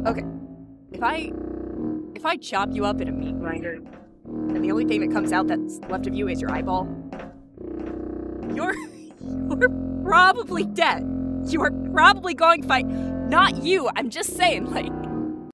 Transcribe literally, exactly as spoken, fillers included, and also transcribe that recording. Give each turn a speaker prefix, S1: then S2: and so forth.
S1: Okay. If I... If I chop you up in a meat grinder, and the only thing that comes out that's left of you is your eyeball, you're... You're probably dead. You are probably going to fight... Not you, I'm just saying, like...